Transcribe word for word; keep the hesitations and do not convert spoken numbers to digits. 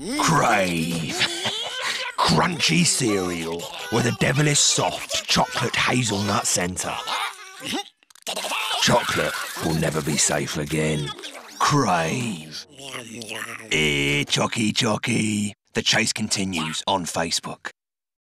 Crave. Crunchy cereal with a devilish soft chocolate hazelnut centre. Chocolate will never be safe again. Crave. Eh, chocky chocky. The chase continues on Facebook.